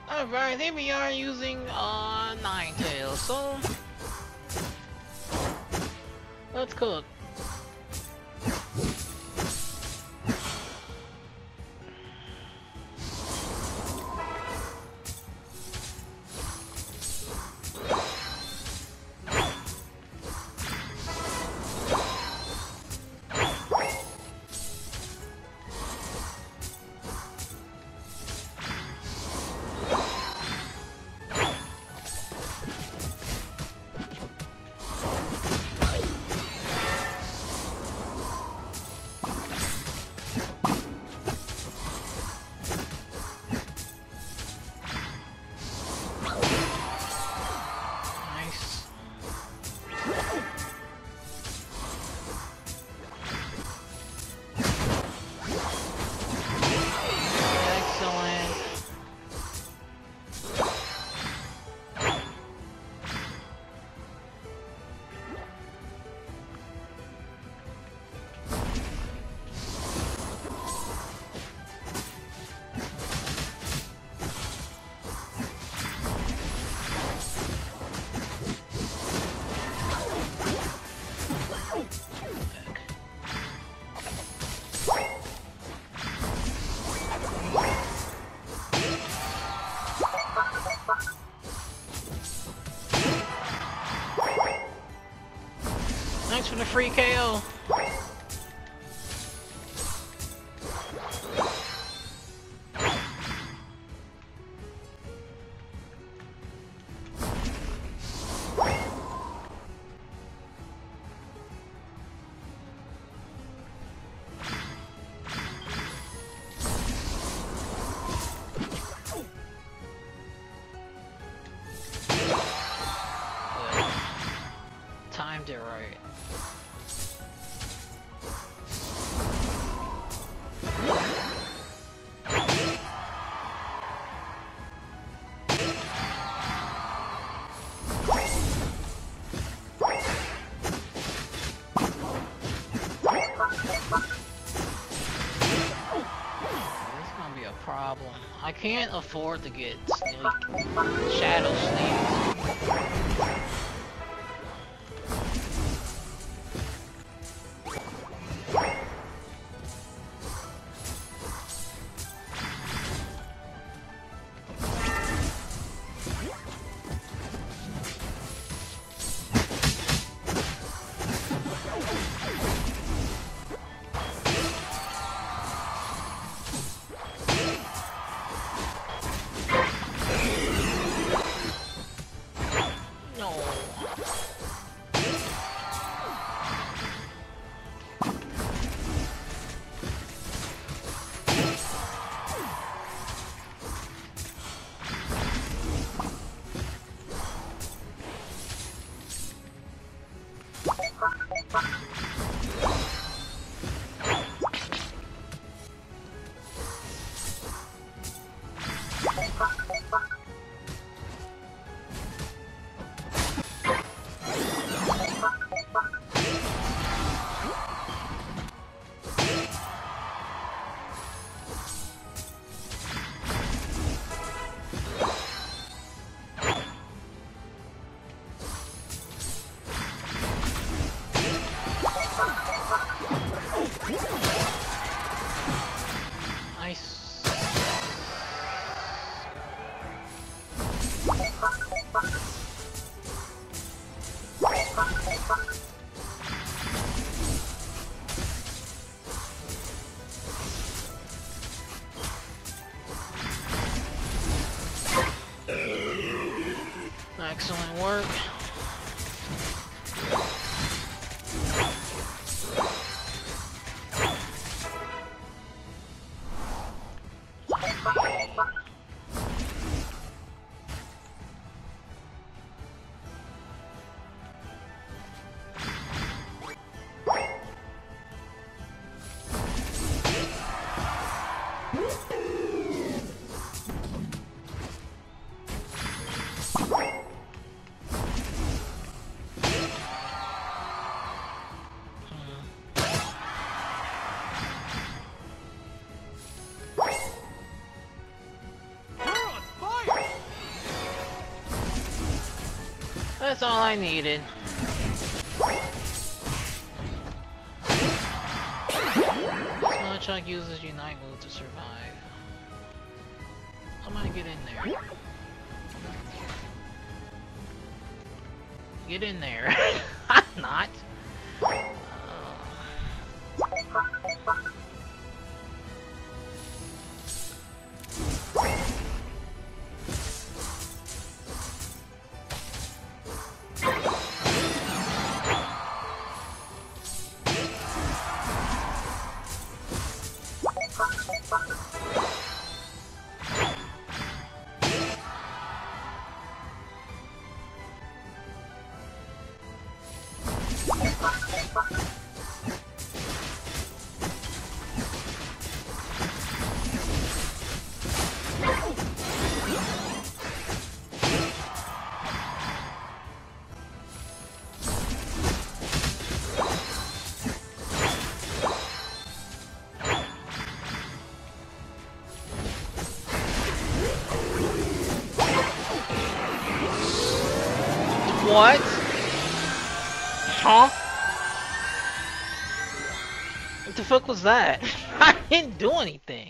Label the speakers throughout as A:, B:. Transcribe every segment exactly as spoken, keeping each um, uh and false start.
A: Alright, here we are using uh, Ninetails, so let's cook. Thanks for the free K O. Timed it right. Problem. I can't afford to get sneak, shadow sneaks. Excellent work. That's all I needed. Soloq uses Unite move to survive. I'm gonna get in there. Get in there. I'm not. What? Huh? What the fuck was that? I didn't do anything.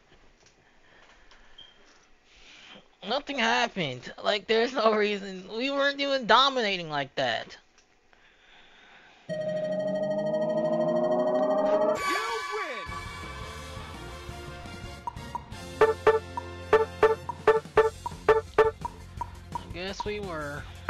A: Nothing happened. Like, there's no reason. We weren't even dominating like that.
B: You win.
A: I guess we were.